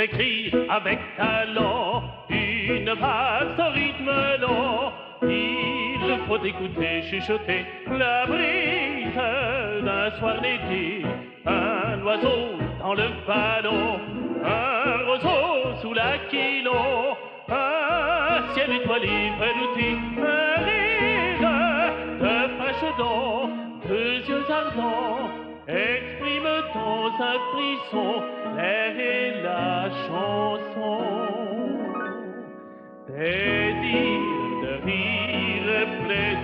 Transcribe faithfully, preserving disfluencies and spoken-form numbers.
écrit avec talent une valse au rythme lent. Il faut écouter chuchoter la brise d'un soir d'été. Un oiseau dans le ballon, un roseau sous l'aquilon, un ciel étoilé velouté, un rire de fraîches dents, deux yeux ardents expriment dans un frisson l'air et la chanson. Désir de rire, plaisir